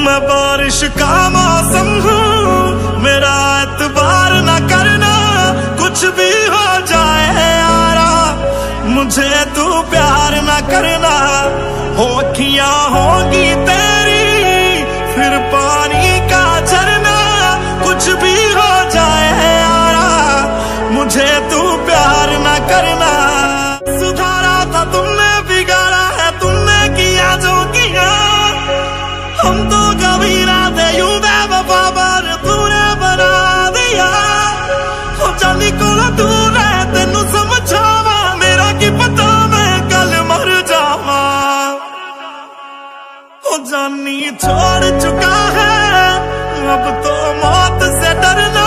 मैं बारिश का मौसम हूँ, मेरा एतबार न करना, कुछ भी हो जाए यारा, मुझे तू प्यार न करना। हो अखियां होगी तेरी फिर पानी का झरना, कुछ भी हो जाए यारा, मुझे तू प्यार न करना। सुधारा था तुमने, बिगाड़ा है तुमने, किया जो किया, हम तो कभी ना थे यूं बेवफा, पर तूने बना दिया। हो जानी कोल दूर है तेनू समझावा, मेरा की पता मैं कल मर जावा। हो जानी छोड़ चुका है अब तो मौत से डरना,